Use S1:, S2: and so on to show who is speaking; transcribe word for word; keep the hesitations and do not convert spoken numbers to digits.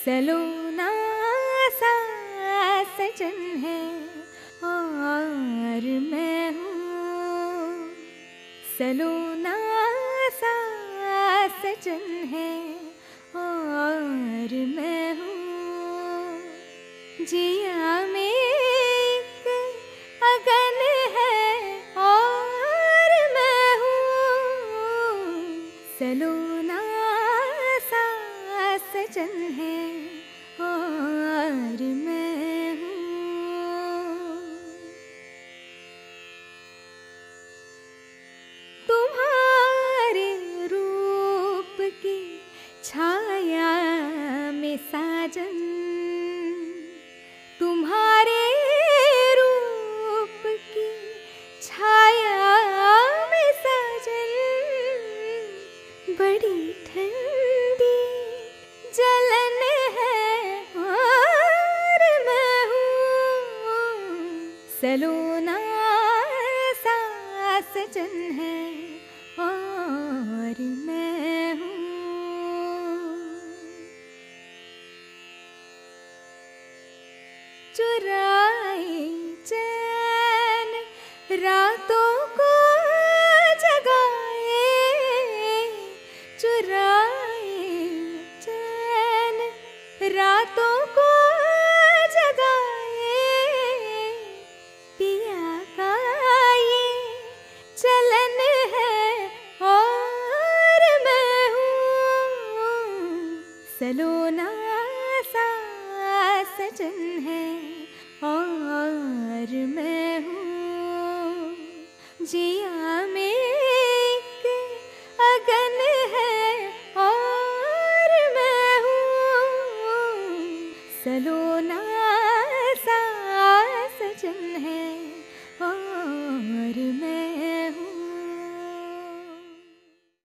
S1: सलोना सा सजन है और मैं हूँ, सलोना सा सजन है और मैं हूँ, जिया में एक अगन है और मैं हूँ, सलोना सा सजन है और मैं हूँ। तुम्हारे रूप की छाया में साजन, तुम्हारे रूप की छाया में साजन, बड़ी ठंडी जलन है और मैं हूँ, सलोना सा सजन है और मैं हूँ। चुराए चैन रातों को जगाए, चुराए चैन रातों को जगाए, पिया का ये चलन है और मैं हूँ, सलोना सा सजन है